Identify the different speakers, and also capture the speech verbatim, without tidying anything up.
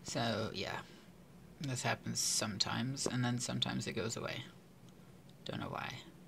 Speaker 1: So, yeah. This happens sometimes, and then sometimes it goes away. Don't know why.